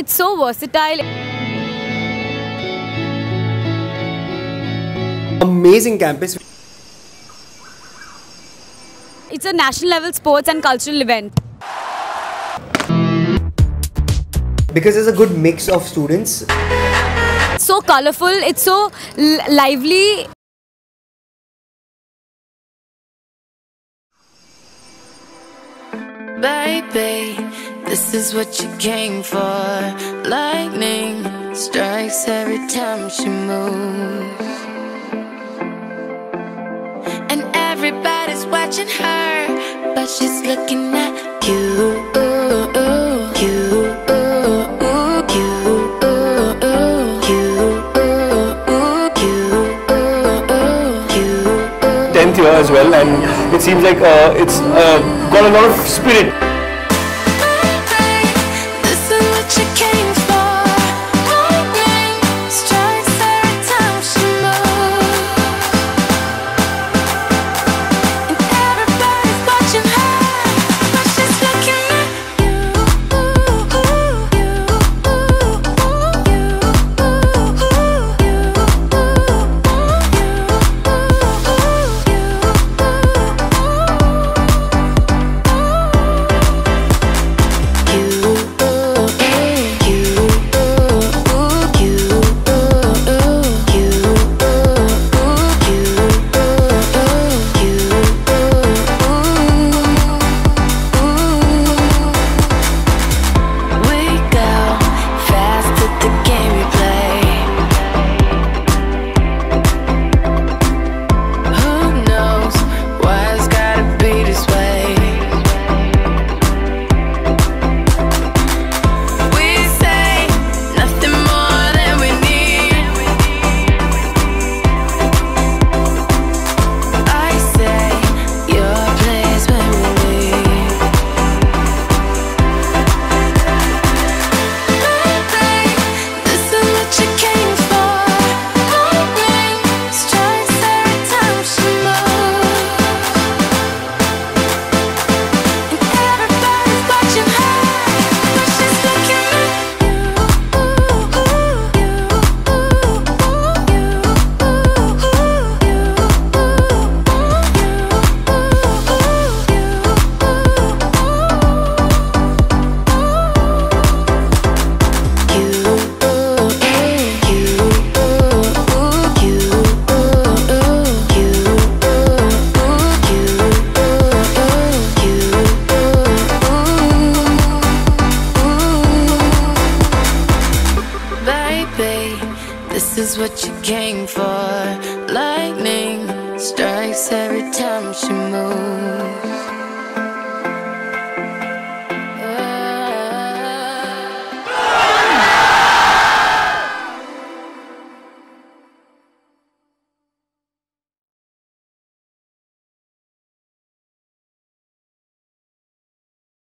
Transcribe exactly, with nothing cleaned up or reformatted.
It's so versatile. Amazing campus. It's a national level sports and cultural event. Because there's a good mix of students. It's so colorful, it's so lively. Baby, this is what you came for. Lightning strikes every time she moves, and everybody's watching her, but she's looking at you, you, tenth year as well, and it seems like uh, it's uh, got a lot of spirit. This is what you came for. Lightning strikes every time she moves, and everybody's watching her, but she's looking at This is what you came for. Lightning strikes every time she moves.